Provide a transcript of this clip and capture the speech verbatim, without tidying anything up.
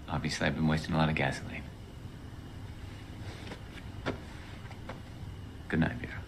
Obviously, I've been wasting a lot of gasoline. Good night, Vera.